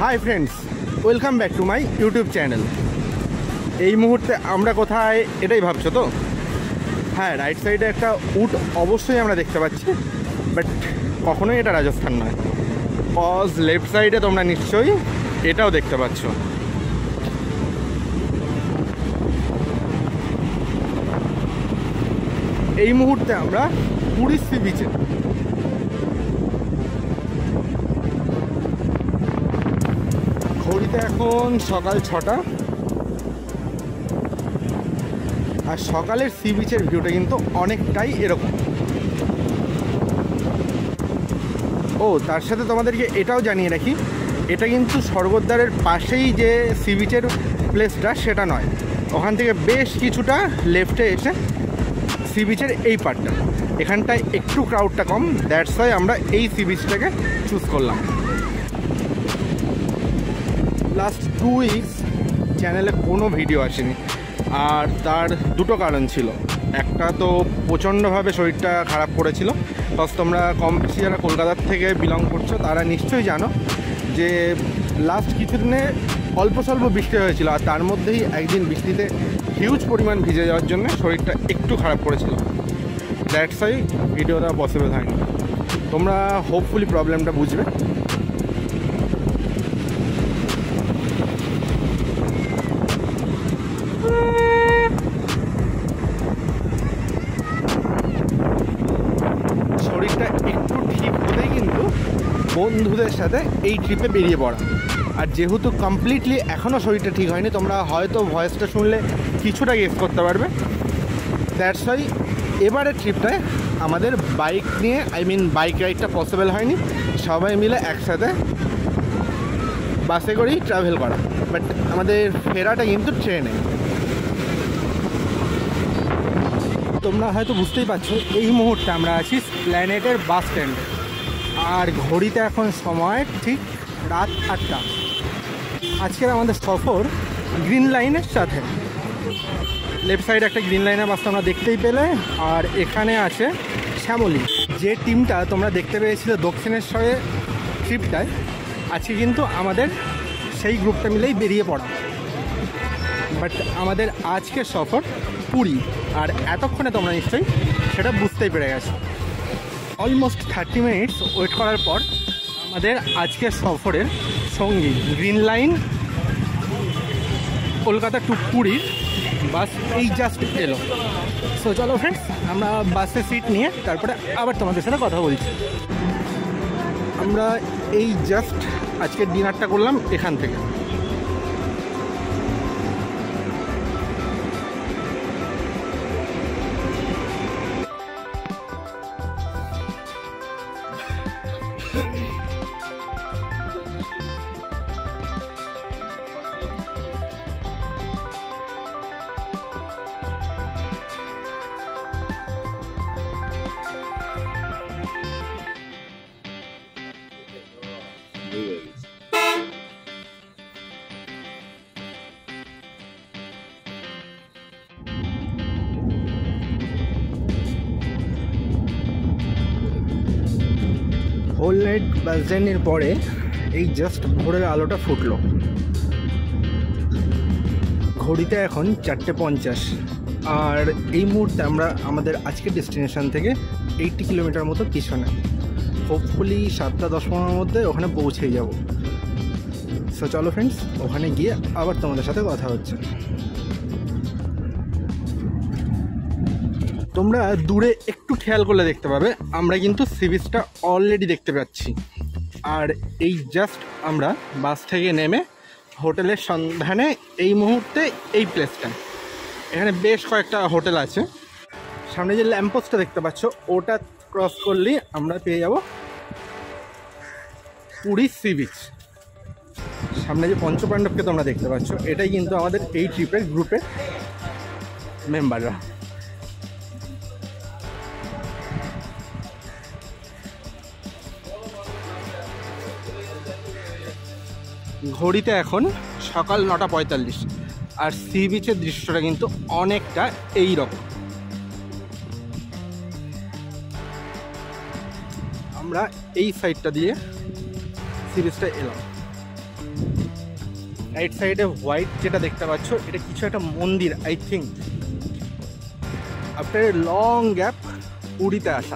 High friends, welcome back to my YouTube channel. এই মুহূর্তে আমরা কোথায় এটাই ভাবছো তো? হ্যাঁ, রাইট সাইডে একটা উট অবশ্যই আমরা দেখতে পাচ্ছি, বাট কখনোই এটা রাজস্থান নয়। কজ লেফট সাইডে তোমরা নিশ্চয়ই এটাও দেখতে পাচ্ছ। এই মুহূর্তে আমরা পুরী সি বিচে। ঘড়িতে এখন সকাল 6টা, আর সকালের সি বিচের ভিউটা কিন্তু অনেকটাই এরকম। ও, তার সাথে তোমাদেরকে এটাও জানিয়ে রাখি, এটা কিন্তু স্বর্গদ্বারের পাশেই যে সি বিচের প্লেসটা সেটা নয়, ওখান থেকে বেশ কিছুটা লেফটে এসে সি বিচের এই পার্টটা, এখানটায় একটু ক্রাউডটা কম, দ্যাটস ওয়াই আমরা এই সি বিচটাকে চুজ করলাম। লাস্ট 2 উইকস চ্যানেলে কোনো ভিডিও আসেনি, আর তার দুটো কারণ ছিল। একটা তো প্রচণ্ডভাবে শরীরটা খারাপ করেছিল। প্লাস তোমরা কম বেশি যারা কলকাতার থেকে বিলং করছো তারা নিশ্চয়ই জানো যে লাস্ট কিছুদিনে অল্প স্বল্প বৃষ্টি হয়েছিল, আর তার মধ্যেই একদিন বৃষ্টিতে হিউজ পরিমাণ ভিজে যাওয়ার জন্য শরীরটা একটু খারাপ করেছিল। দ্যাটস ওয়াই ভিডিওটা পসিবল হয়নি। তোমরা হোপফুলি প্রবলেমটা বুঝবে। শরীরটা একটু ঠিক হতেই কিন্তু বন্ধুদের সাথে এই ট্রিপে বেরিয়ে পড়া। আর যেহেতু কমপ্লিটলি এখনও শরীরটা ঠিক হয়নি, তোমরা হয়তো ভয়েসটা শুনলে কিছুটা গেস করতে পারবে। দ্যাটস ওয়াই এবারের ট্রিপটায় আমাদের বাইক নিয়ে, বাইক রাইডটা পসিবল হয়নি, সবাই মিলে একসাথে বাসে করেই ট্রাভেল করা। বাট আমাদের ফেরাটা কিন্তু ট্রেনে। তোমরা হয়তো বুঝতেই পারছো, এই মুহূর্তে আমরা আছি প্ল্যানেটের বাস স্ট্যান্ডে, আর ঘড়িতে এখন সময় ঠিক রাত 8টা। আজকের আমাদের সফর গ্রিন লাইনের সাথে। লেফট সাইডে একটা গ্রিন লাইনের বাস তোমরা দেখতেই পেলে, আর এখানে আছে শ্যামলী। যে টিমটা তোমরা দেখতে পেয়েছিলে দক্ষিণেশ্বরের ট্রিপটায়, আজকে কিন্তু আমাদের সেই গ্রুপটা মিলেই বেরিয়ে পড়া। বাট আমাদের আজকের সফর পুরী, আর এতক্ষণে তোমরা নিশ্চয়ই সেটা বুঝতেই পেরে গেছো। অলমোস্ট 30 মিনিটস ওয়েট করার পর আমাদের আজকের সফরের সঙ্গী গ্রিন লাইন কলকাতা টু পুরীর বাস এই জাস্ট এলো। সো চলো ফ্রেন্ডস, আমরা বাসে সিট নিয়ে তারপরে আবার তোমাদের সাথে কথা বলছি। আমরা এই জাস্ট আজকের ডিনারটা করলাম এখান থেকে। হোল নাইট বাস জার্নির পরে এই জাস্ট ভোরের আলোটা ফুটলো। ঘড়িতে এখন 4:50, আর এই মুহূর্তে আমরা আমাদের আজকের ডেস্টিনেশন থেকে 80 কিলোমিটার মতো পিছনে। হোপফুলি 7:10-15 মধ্যে ওখানে পৌঁছেই যাব। সো চলো ফ্রেন্ডস, ওখানে গিয়ে আবার তোমাদের সাথে কথা হচ্ছে। তোমরা দূরে একটু খেয়াল করলে দেখতে পাবে আমরা কিন্তু সি বিচটা অলরেডি দেখতে পাচ্ছি। আর এই জাস্ট আমরা বাস থেকে নেমে হোটেলের সন্ধানে এই মুহূর্তে এই প্লেসটা, এখানে বেশ কয়েকটা হোটেল আছে। সামনে যে ল্যাম্পপোস্টটা দেখতে পাচ্ছ, ওটা ক্রস করলেই আমরা পেয়ে যাব পুরী সি বিচ। সামনে যে পঞ্চপাণ্ডবকে তোমরা দেখতে পাচ্ছ, এটাই কিন্তু আমাদের এই ট্রিপের গ্রুপের মেম্বাররা। ঘড়িতে এখন সকাল 9:45, আর সি বিচের দৃশ্যটা কিন্তু অনেকটা এই রকম। আমরা এই সাইডটা দিয়ে সিরিজটা এলাম। রাইট সাইডে হোয়াইট যেটা দেখতে পাচ্ছ, এটা কিছু একটা মন্দির I think. After a long gap পুরীতে আসা।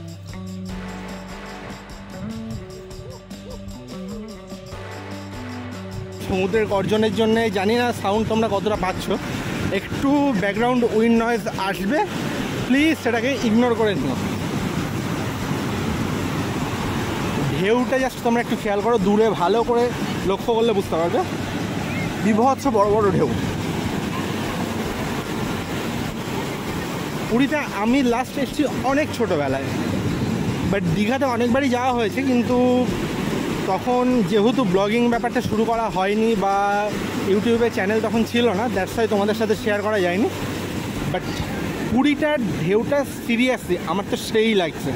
সমুদ্রের গর্জনের জন্য জানি না সাউন্ড তোমরা কতটা পাচ্ছ, একটু ব্যাকগ্রাউন্ড উইন্ড নয়েজ আসবে, প্লিজ সেটাকে ইগনোর করে নিও। ঢেউটা জাস্ট তোমরা একটু খেয়াল করো, দূরে ভালো করে লক্ষ্য করলে বুঝতে পারবে, বিভৎস বড় বড় ঢেউ। পুরীতে আমি লাস্ট এসেছি অনেক ছোটোবেলায়, বাট দীঘাতে অনেকবারই যাওয়া হয়েছে, কিন্তু তখন যেহেতু ব্লগিং ব্যাপারটা শুরু করা হয়নি বা ইউটিউবে চ্যানেল তখন ছিল না, দ্যাটস ওয়াই তোমাদের সাথে শেয়ার করা যায়নি। বাট পুরীটার ঢেউটা সিরিয়াসলি আমার তো সেই লাগছে।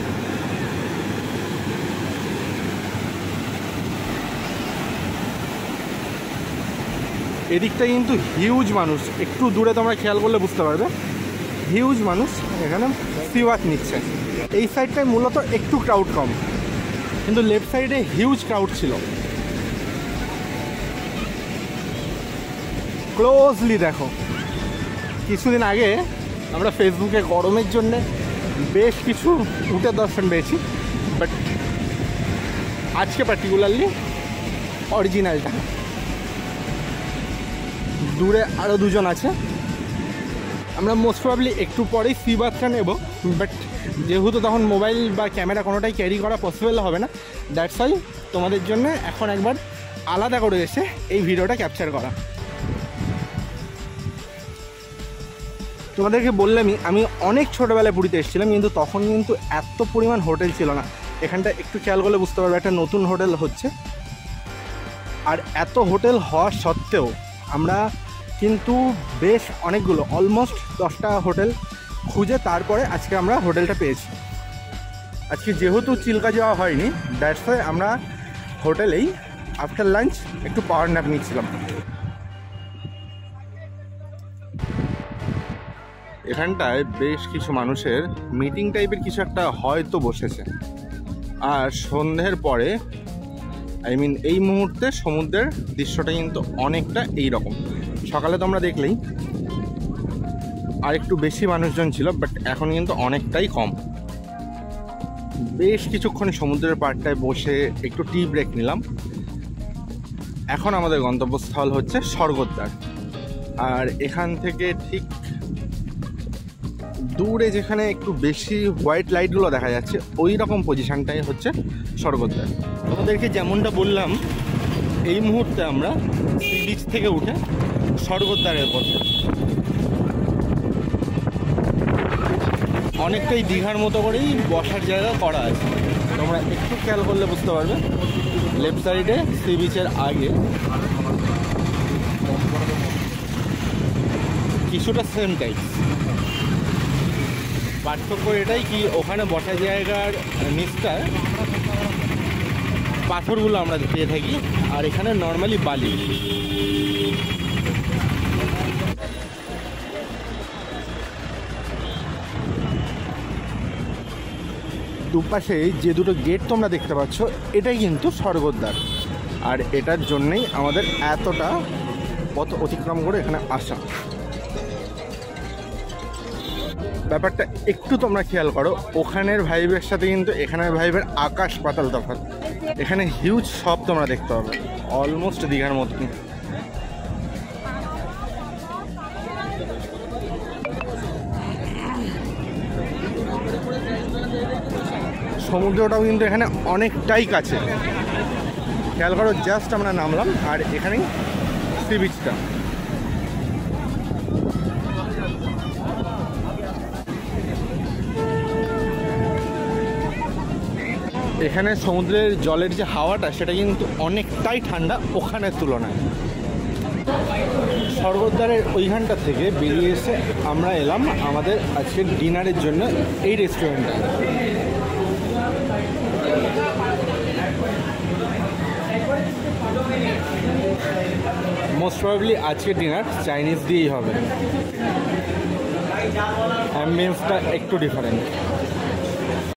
এদিকটা কিন্তু হিউজ মানুষ, একটু দূরে তোমরা খেয়াল করলে বুঝতে পারবে, হিউজ মানুষ এখানে সিওয়াত নিচ্ছে। এই সাইডটায় মূলত একটু ক্রাউড কম, কিন্তু লেফট সাইডে হিউজ ক্রাউড ছিল। ক্লোজলি দেখো, কিছুদিন আগে আমরা ফেসবুকে গরমের জন্যে বেশ কিছু উটের দর্শন পেয়েছি, বাট আজকে পার্টিকুলারলি অরিজিনালটা। দূরে আরও দুজন আছে, আমরা মোস্ট প্রবাবলি একটু পরেই সি বাথটা নেব, বাট যেহেতু তখন মোবাইল বা ক্যামেরা কোনোটাই ক্যারি করা পসিবল হবে না, দ্যাটস ওয়াই তোমাদের জন্য এখন একবার আলাদা করে এসে এই ভিডিওটা ক্যাপচার করা। তোমাদেরকে বললামই আমি অনেক ছোটোবেলায় পুরীতে এসেছিলাম, কিন্তু তখন কিন্তু এত পরিমাণ হোটেল ছিল না। এখানটা একটু খেয়াল করলে বুঝতে পারবে একটা নতুন হোটেল হচ্ছে, আর এত হোটেল হওয়া সত্ত্বেও আমরা কিন্তু বেশ অনেকগুলো অলমোস্ট 10টা হোটেল খুঁজে তারপরে আজকে আমরা হোটেলটা পেয়েছি। আজকে যেহেতু চিল্কা যাওয়া হয়নি, দ্যাটস ওয়াই আমরা হোটেলেই আফটার লাঞ্চ একটু পাওয়ার ন্যাপ নিচ্ছিলাম। এখানটায় বেশ কিছু মানুষের মিটিং টাইপের কিছু একটা হয়তো বসেছে, আর সন্ধ্যের পরে এই মুহূর্তে সমুদ্রের দৃশ্যটা কিন্তু অনেকটা এইরকম। সকালে তোমরা দেখলেই আর একটু বেশি মানুষজন ছিল, বাট এখন কিন্তু অনেকটাই কম। বেশ কিছুক্ষণ সমুদ্রের পাড়টায় বসে একটু টি ব্রেক নিলাম। এখন আমাদের গন্তব্যস্থল হচ্ছে স্বর্গদ্বার, আর এখান থেকে ঠিক দূরে যেখানে একটু বেশি হোয়াইট লাইটগুলো দেখা যাচ্ছে ওই রকম পজিশানটাই হচ্ছে স্বর্গদ্বার। তোমাদেরকে যেমনটা বললাম, এই মুহূর্তে আমরা সি বিচ থেকে উঠে স্বর্গদ্বারের পথে। অনেকটাই দীঘার মতো করেই বসার জায়গা করা আছে, তোমরা একটু খেয়াল করলে বুঝতে পারবে। লেফট সাইডে সি বিচের আগে কিছুটা সেম টাইপ, পার্থক্য এটাই কি ওখানে বসার জায়গার নিচটায় পাথরগুলো আমরা পেয়ে থাকি, আর এখানে নর্মালি বালি। দুপাশে যে দুটো গেট তোমরা দেখতে পাচ্ছ, এটাই কিন্তু স্বর্গদ্বার, আর এটার জন্যেই আমাদের এতটা পথ অতিক্রম করে এখানে আসা। ব্যাপারটা একটু তোমরা খেয়াল করো, ওখানের ভাইবের সাথে কিন্তু এখানের ভাইবের আকাশ পাতাল তফাৎ। এখানে হিউজ শপ তোমরা দেখতে পাবে, অলমোস্ট দীঘার মতনই। সমুদ্রটাও কিন্তু এখানে অনেকটাই কাছে, খেয়াল করো। জাস্ট আমরা নামলাম আর এখানেই সি বিচটা। এখানে সমুদ্রের জলের যে হাওয়াটা সেটা কিন্তু অনেকটাই ঠান্ডা ওখানের তুলনায়। স্বর্গদ্বারের ওইখানটা থেকে বেরিয়ে এসে আমরা এলাম আমাদের আজকের ডিনারের জন্য এই রেস্টুরেন্টে। মোস্ট প্রবাবলি আজকের ডিনার চাইনিজ দিয়েই হবে, অ্যাম্বিয়েন্সটা একটু ডিফারেন্ট।